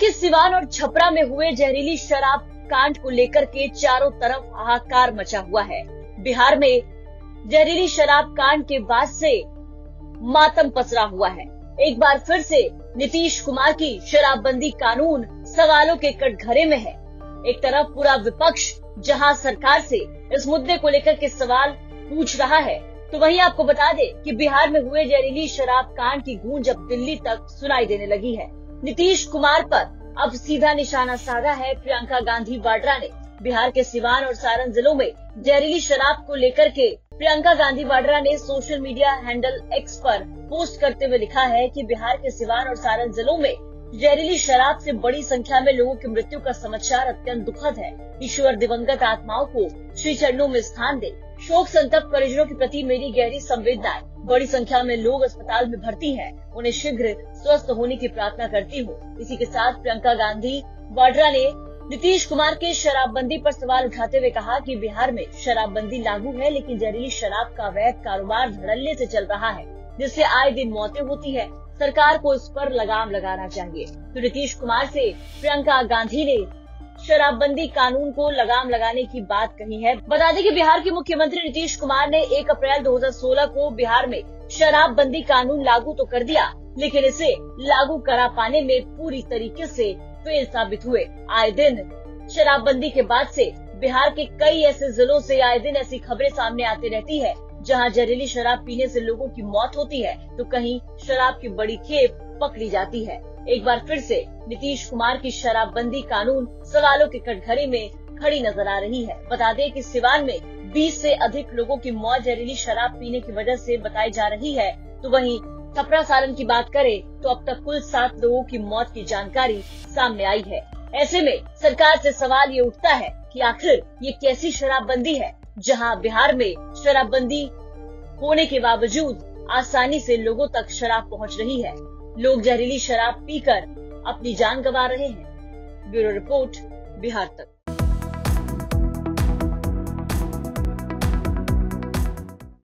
के सिवान और छपरा में हुए जहरीली शराब कांड को लेकर के चारों तरफ हाहाकार मचा हुआ है। बिहार में जहरीली शराब कांड के बाद से मातम पसरा हुआ है। एक बार फिर से नीतीश कुमार की शराबबंदी कानून सवालों के कटघरे में है। एक तरफ पूरा विपक्ष जहां सरकार से इस मुद्दे को लेकर के सवाल पूछ रहा है, तो वहीं आपको बता दें कि बिहार में हुए जहरीली शराब कांड की गूंज अब दिल्ली तक सुनाई देने लगी है। नीतीश कुमार पर अब सीधा निशाना साधा है प्रियंका गांधी वाड्रा ने। बिहार के सिवान और सारण जिलों में जहरीली शराब को लेकर के प्रियंका गांधी वाड्रा ने सोशल मीडिया हैंडल एक्स पर पोस्ट करते हुए लिखा है कि बिहार के सिवान और सारण जिलों में जहरीली शराब से बड़ी संख्या में लोगों की मृत्यु का समाचार अत्यंत दुखद है। ईश्वर दिवंगत आत्माओं को श्री चरणों में स्थान दे। शोक संतप्त परिजनों के प्रति मेरी गहरी संवेदनाएं। बड़ी संख्या में लोग अस्पताल में भर्ती हैं, उन्हें शीघ्र स्वस्थ होने की प्रार्थना करती हूँ। इसी के साथ प्रियंका गांधी वाड्रा ने नीतीश कुमार के शराबबंदी पर सवाल उठाते हुए कहा कि बिहार में शराबबंदी लागू है, लेकिन जहरीली शराब का अवैध कारोबार धड़ल्ले से चल रहा है, जिससे आए दिन मौतें होती है। सरकार को इस पर लगाम लगाना चाहिए। तो नीतीश कुमार से प्रियंका गांधी ने शराबबंदी कानून को लगाम लगाने की बात कही है। बता दें कि बिहार के मुख्यमंत्री नीतीश कुमार ने 1 अप्रैल 2016 को बिहार में शराबबंदी कानून लागू तो कर दिया, लेकिन इसे लागू करा पाने में पूरी तरीके से फेल साबित हुए। आए दिन शराबबंदी के बाद से बिहार के कई ऐसे जिलों से आए दिन ऐसी खबरें सामने आती रहती है, जहां जहरीली शराब पीने से लोगों की मौत होती है, तो कहीं शराब की बड़ी खेप पकड़ी जाती है। एक बार फिर से नीतीश कुमार की शराबबंदी कानून सवालों के कटघरे में खड़ी नजर आ रही है। बता दें कि सिवान में 20 से अधिक लोगों की मौत जहरीली शराब पीने की वजह से बताई जा रही है, तो वहीं छपरा सारण की बात करें तो अब तक कुल 7 लोगों की मौत की जानकारी सामने आई है। ऐसे में सरकार से सवाल ये उठता है कि आखिर ये कैसी शराबबंदी है, जहां बिहार में शराबबंदी होने के बावजूद आसानी से लोगों तक शराब पहुंच रही है। लोग जहरीली शराब पीकर अपनी जान गंवा रहे हैं। ब्यूरो रिपोर्ट, बिहार तक।